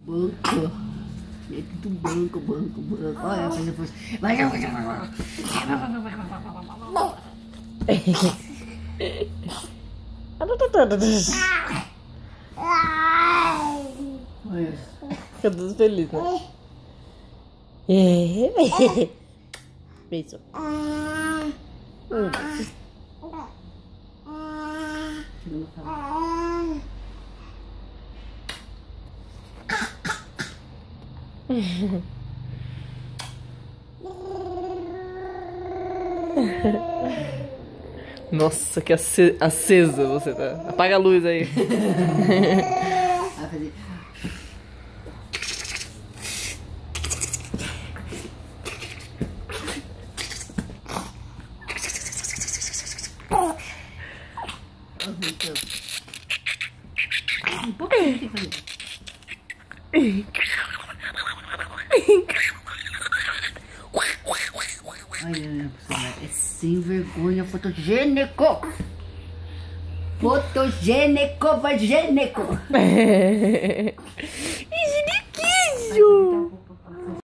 Banco. É tudo banco. Olha, fazer força. Vai. Olha. Fica tudo feliz, né? Beijo. Nossa, que acesa você tá. Apaga a luz aí. Vai fazer. Um pouquinho tem que fazer. Olha, é sem vergonha, fotogênico! Fotogênico, vagênico! Geniquinho!